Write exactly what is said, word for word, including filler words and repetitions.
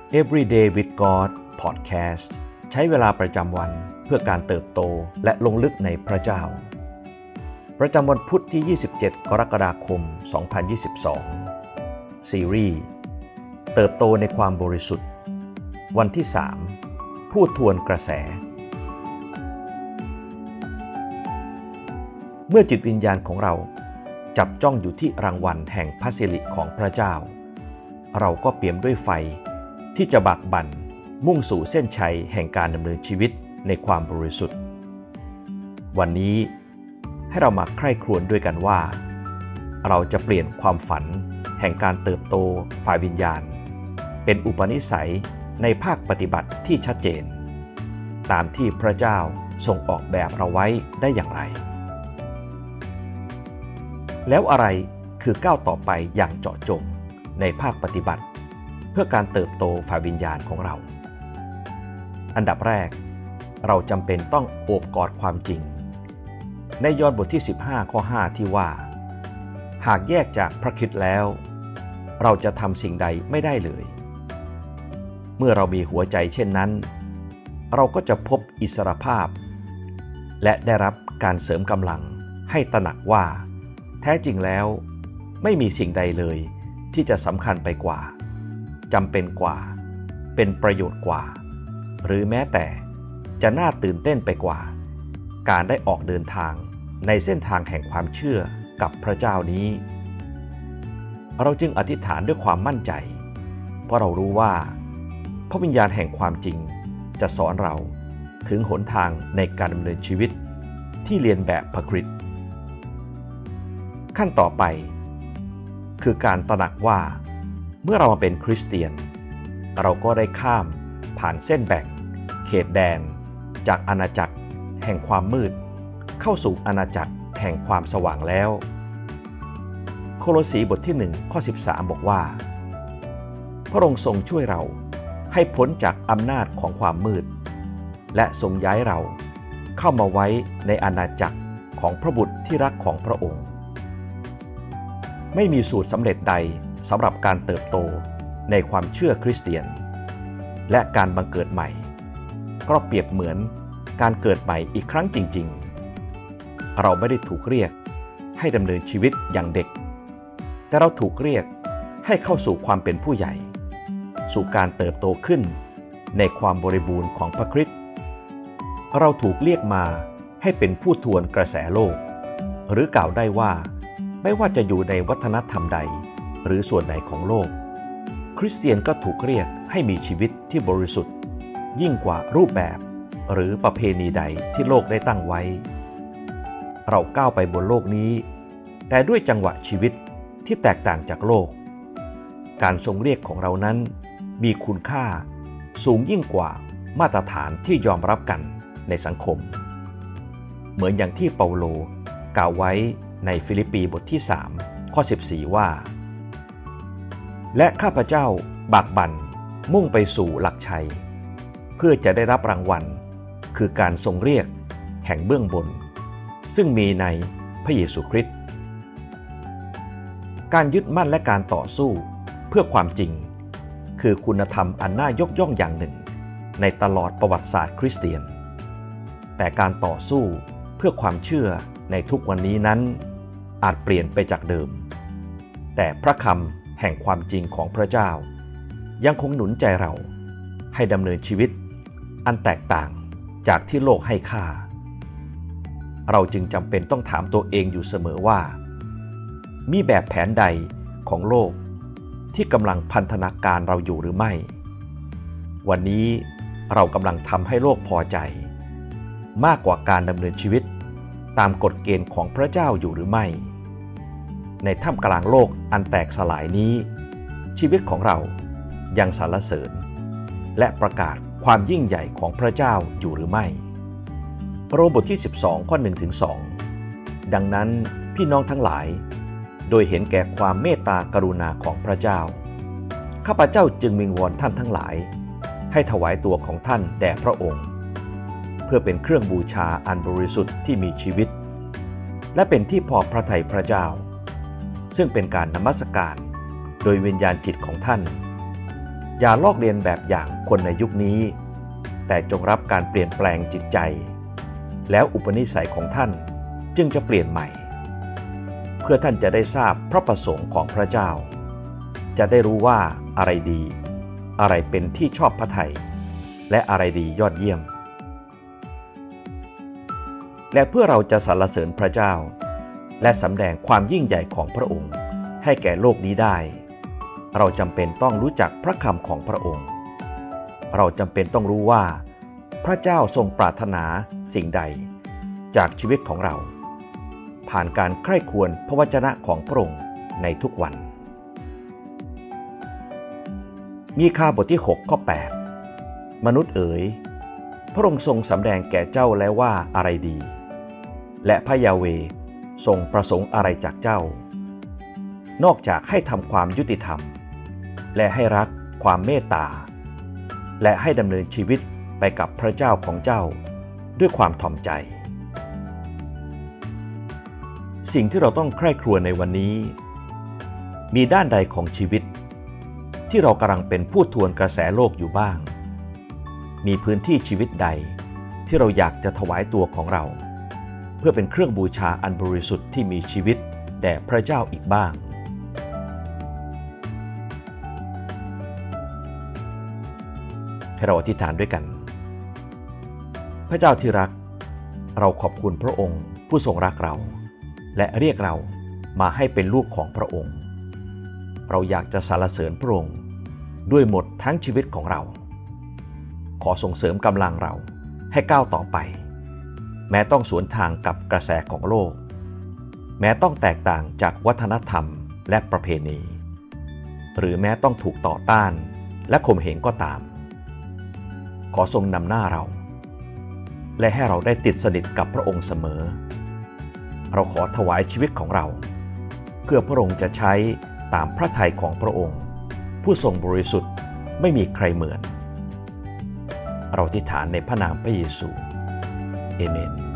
Everyday with God Podcast ใช้เวลาประจำวันเพื่อการเติบโตและลงลึกในพระเจ้าประจำวันพุธที่ยี่สิบเจ็ดกรกฎาคมสองพันยี่สิบสองซีรีส์เติบโตในความบริสุทธิ์วันที่สามพูดทวนกระแสเมื่อจิตวิญญาณของเราจับจ้องอยู่ที่รางวัลแห่งพระสิริของพระเจ้าเราก็เปี่ยมด้วยไฟที่จะบักบั่นมุ่งสู่เส้นชัยแห่งการดำเนินชีวิตในความบริสุทธิ์วันนี้ให้เรามาใคร่ครวญด้วยกันว่าเราจะเปลี่ยนความฝันแห่งการเติบโตฝ่ายวิญญาณเป็นอุปนิสัยในภาคปฏิบัติที่ชัดเจนตามที่พระเจ้าทรงออกแบบเราไว้ได้อย่างไรแล้วอะไรคือก้าวต่อไปอย่างเจาะจงในภาคปฏิบัติเพื่อการเติบโตฝ่ายวิญญาณของเราอันดับแรกเราจำเป็นต้องโอบกอดความจริงในยอห์นบทที่สิบห้าข้อห้าที่ว่าหากแยกจากพระคริสต์แล้วเราจะทำสิ่งใดไม่ได้เลยเมื่อเรามีหัวใจเช่นนั้นเราก็จะพบอิสรภาพและได้รับการเสริมกำลังให้ตระหนักว่าแท้จริงแล้วไม่มีสิ่งใดเลยที่จะสำคัญไปกว่าจำเป็นกว่าเป็นประโยชน์กว่าหรือแม้แต่จะน่าตื่นเต้นไปกว่าการได้ออกเดินทางในเส้นทางแห่งความเชื่อกับพระเจ้านี้เราจึงอธิษฐานด้วยความมั่นใจเพราะเรารู้ว่าพระวิญญาณแห่งความจริงจะสอนเราถึงหนทางในการดำเนินชีวิตที่เรียนแบบพระคริสต์ขั้นต่อไปคือการตระหนักว่าเมื่อเรามาเป็นคริสเตียนเราก็ได้ข้ามผ่านเส้นแบ่งเขตแดนจากอาณาจักรแห่งความมืดเข้าสู่อาณาจักรแห่งความสว่างแล้วโคโลสีบทที่หนึ่งข้อสิบสามบอกว่าพระองค์ทรงช่วยเราให้พ้นจากอำนาจของความมืดและทรงย้ายเราเข้ามาไว้ในอาณาจักรของพระบุตรที่รักของพระองค์ไม่มีสูตรสำเร็จใดสำหรับการเติบโตในความเชื่อคริสเตียนและการบังเกิดใหม่ก็เปรียบเหมือนการเกิดใหม่อีกครั้งจริงๆเราไม่ได้ถูกเรียกให้ดำเนินชีวิตอย่างเด็กแต่เราถูกเรียกให้เข้าสู่ความเป็นผู้ใหญ่สู่การเติบโตขึ้นในความบริบูรณ์ของพระคริสต์เราถูกเรียกมาให้เป็นผู้ทวนกระแสโลกหรือกล่าวได้ว่าไม่ว่าจะอยู่ในวัฒนธรรมใดหรือส่วนไหนของโลกคริสเตียนก็ถูกเรียกให้มีชีวิตที่บริสุทธิ์ยิ่งกว่ารูปแบบหรือประเพณีใดที่โลกได้ตั้งไว้เราก้าวไปบนโลกนี้แต่ด้วยจังหวะชีวิตที่แตกต่างจากโลกการทรงเรียกของเรานั้นมีคุณค่าสูงยิ่งกว่ามาตรฐานที่ยอมรับกันในสังคมเหมือนอย่างที่เปาโลกล่าวไว้ในฟิลิปปีบทที่สามข้อสิบสี่ว่าและข้าพเจ้าบากบั่นมุ่งไปสู่หลักชัยเพื่อจะได้รับรางวัลคือการทรงเรียกแห่งเบื้องบนซึ่งมีในพระเยซูคริสต์การยึดมั่นและการต่อสู้เพื่อความจริงคือคุณธรรมอันน่ายกย่องอย่างหนึ่งในตลอดประวัติศาสตร์คริสเตียนแต่การต่อสู้เพื่อความเชื่อในทุกวันนี้นั้นอาจเปลี่ยนไปจากเดิมแต่พระคำแห่งความจริงของพระเจ้ายังคงหนุนใจเราให้ดำเนินชีวิตอันแตกต่างจากที่โลกให้ค่าเราจึงจำเป็นต้องถามตัวเองอยู่เสมอว่ามีแบบแผนใดของโลกที่กำลังพันธนาการเราอยู่หรือไม่วันนี้เรากำลังทำให้โลกพอใจมากกว่าการดำเนินชีวิตตามกฎเกณฑ์ของพระเจ้าอยู่หรือไม่ในท่ามกลางโลกอันแตกสลายนี้ชีวิตของเรายังสรรเสริญและประกาศความยิ่งใหญ่ของพระเจ้าอยู่หรือไม่โรมบทที่สิบสองข้อหนึ่งถึงสองดังนั้นพี่น้องทั้งหลายโดยเห็นแก่ความเมตตากรุณาของพระเจ้าข้าพเจ้าจึงวิงวอนท่านทั้งหลายให้ถวายตัวของท่านแด่พระองค์เพื่อเป็นเครื่องบูชาอันบริสุทธิ์ที่มีชีวิตและเป็นที่พอพระทัยพระเจ้าซึ่งเป็นการนมัสการโดยวิญญาณจิตของท่านอย่าลอกเลียนแบบอย่างคนในยุคนี้แต่จงรับการเปลี่ยนแปลงจิตใจแล้วอุปนิสัยของท่านจึงจะเปลี่ยนใหม่เพื่อท่านจะได้ทราบพระประสงค์ของพระเจ้าจะได้รู้ว่าอะไรดีอะไรเป็นที่ชอบพระทัยและอะไรดียอดเยี่ยมและเพื่อเราจะสรรเสริญพระเจ้าและสำแดงความยิ่งใหญ่ของพระองค์ให้แก่โลกนี้ได้เราจำเป็นต้องรู้จักพระคำของพระองค์เราจำเป็นต้องรู้ว่าพระเจ้าทรงปรารถนาสิ่งใดจากชีวิตของเราผ่านการใคร่ครวญพระวจนะของพระองค์ในทุกวันมีคาบทที่หกข้อแปดมนุษย์เอ๋ยพระองค์ทรงสำแดงแก่เจ้าแล้วว่าอะไรดีและพระยาเวห์ทรงประสงค์อะไรจากเจ้านอกจากให้ทำความยุติธรรมและให้รักความเมตตาและให้ดำเนินชีวิตไปกับพระเจ้าของเจ้าด้วยความถ่อมใจสิ่งที่เราต้องใคร่ครวญในวันนี้มีด้านใดของชีวิตที่เรากำลังเป็นผู้ทวนกระแสโลกอยู่บ้างมีพื้นที่ชีวิตใดที่เราอยากจะถวายตัวของเราเพื่อเป็นเครื่องบูชาอันบริสุทธิ์ที่มีชีวิตแด่พระเจ้าอีกบ้างให้เราอธิษฐานด้วยกันพระเจ้าที่รักเราขอบคุณพระองค์ผู้ทรงรักเราและเรียกเรามาให้เป็นลูกของพระองค์เราอยากจะสรรเสริญพระองค์ด้วยหมดทั้งชีวิตของเราขอส่งเสริมกำลังเราให้ก้าวต่อไปแม้ต้องสวนทางกับกระแสของโลกแม้ต้องแตกต่างจากวัฒนธรรมและประเพณีหรือแม้ต้องถูกต่อต้านและข่มเหงก็ตามขอทรงนำหน้าเราและให้เราได้ติดสนิทกับพระองค์เสมอเราขอถวายชีวิตของเราเพื่อพระองค์จะใช้ตามพระทัยของพระองค์ผู้ทรงบริสุทธิ์ไม่มีใครเหมือนเราอธิษฐานในพระนามพระเยซูเอเมน